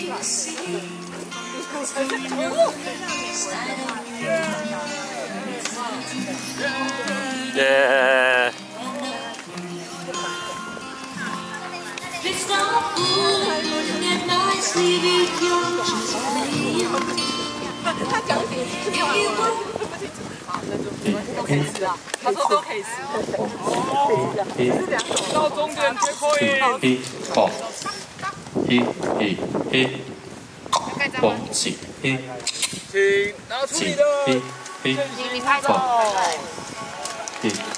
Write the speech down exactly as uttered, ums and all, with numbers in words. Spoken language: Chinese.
耶！ 他讲解是没有好，那就都可以吃啊。他说都可以吃。哦，是两种。到终点就可以。 一好，一一一，恭喜一， 请拿出你的。 一一， 你拍照。 一。